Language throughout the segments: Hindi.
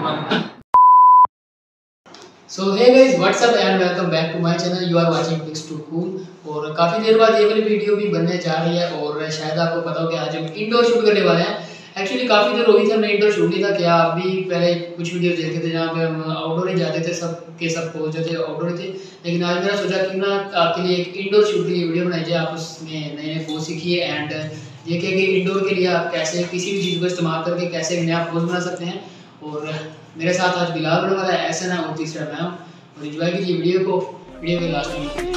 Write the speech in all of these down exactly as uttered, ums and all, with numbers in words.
So hey guys what's up and welcome back to my channel. You are watching pics to cool. और काफ़ी देर बाद ये वाली वीडियो भी बनने जा रही है और शायद आपको पता हो कि आज हम इंडोर शूट करने वाले हैं। एक्चुअली काफ़ी देर हो गई थी हमने इंडोर शूट नहीं था। क्या आप भी पहले कुछ वीडियो देखते थे जहाँ पे हम आउटडोर ही जाते थे, सब के सब पोज जो थे आउटडोर थे। लेकिन आज मैंने सोचा कि ना आपके लिए एक इंडोर शूट के लिए वीडियो बनाई जाए, आप उसमें नए नए पोज सीखिए एंड ये कि इंडोर के लिए आप कैसे किसी भी चीज़ को इस्तेमाल करके कैसे एक नया पोज बना सकते हैं। और मेरे साथ आज बिलाल बनने वाला है, ऐसा ना और तीसरा मैं हूँ। और एंजॉय कीजिए वीडियो को, वीडियो के लास्ट में।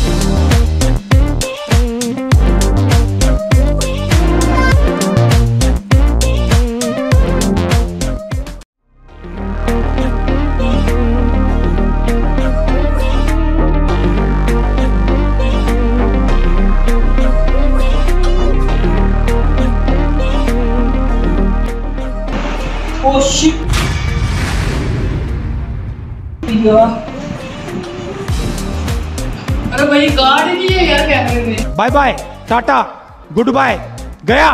Oh shit! अरे भाई गार्ड नहीं है यार कैमरे में। Bye bye, tata, goodbye, गया।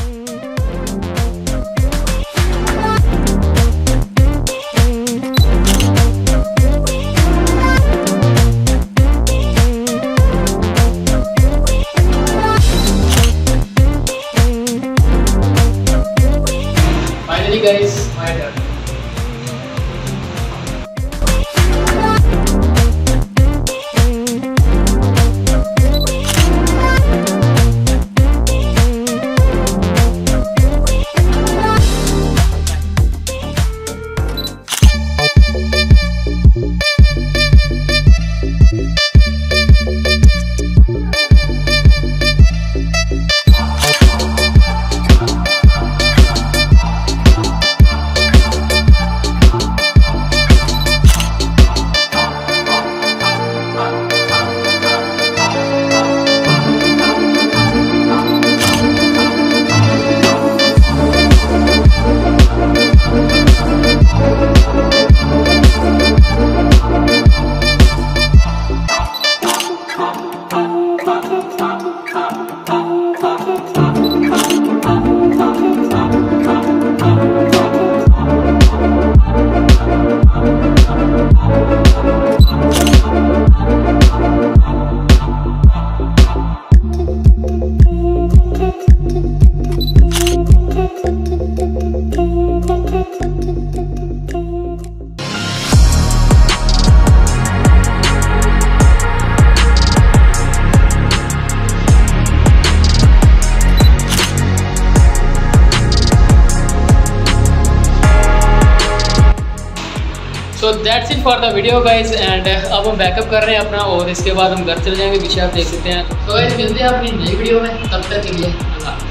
Finally guys, my turn. तो that's it for the video guys and अब हम बैकअप कर रहे हैं अपना और इसके बाद हम घर चले जाएंगे। पीछे आप देख सकते हैं। तो गाइज मिलते हैं अपनी नई वीडियो में, तब तक के लिए अल्लाह।